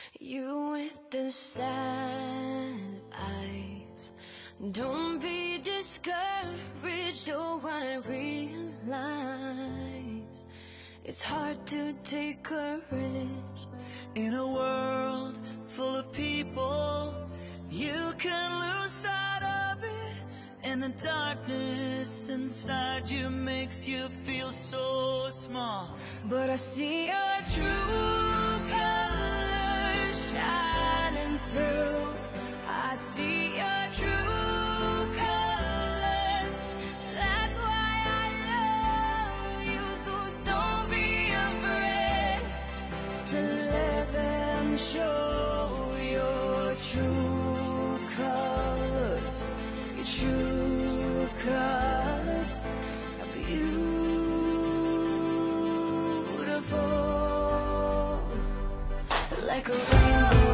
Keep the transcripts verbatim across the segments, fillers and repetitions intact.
You with the sad eyes. Don't be discouraged, oh I realize it's hard to take courage. In a world full of people, you can lose sight of it, and the darkness inside you makes you feel so small. But I see your true colors shining through. I see your true colors. That's why I love you. So don't be afraid to let them show your true colors. Your true colors are beautiful, like a rainbow.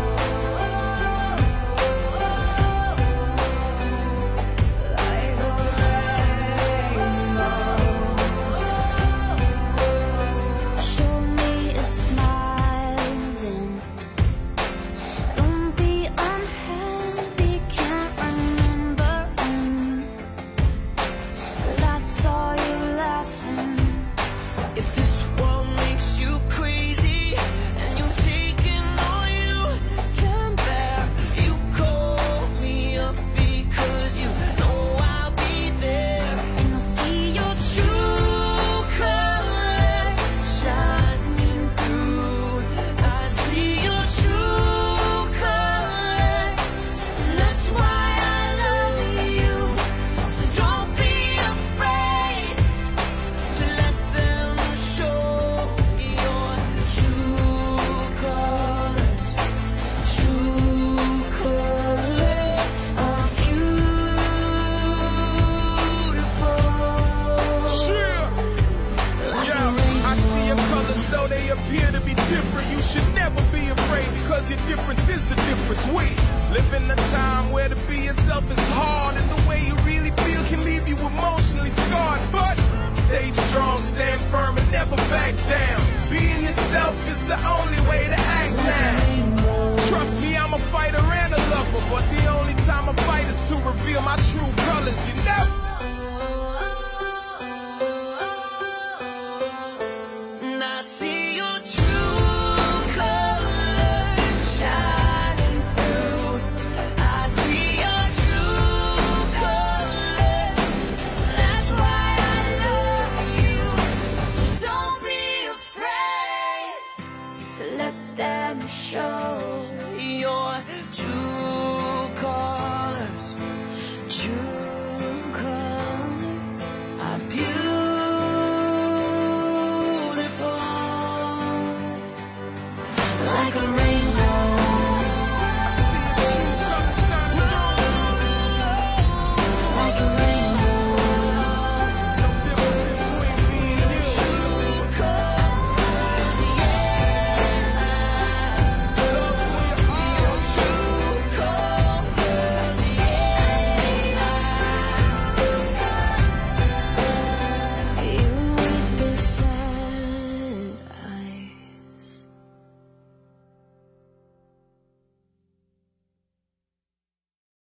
You should never be afraid, because your difference is the difference. We live in a time where to be yourself is hard, and the way you really feel can leave you emotionally scarred. But stay strong, stand firm, and never back down. Being yourself is the only way to act now. Trust me, I'm a fighter and a lover, but the only time I fight is to reveal my true colors. You never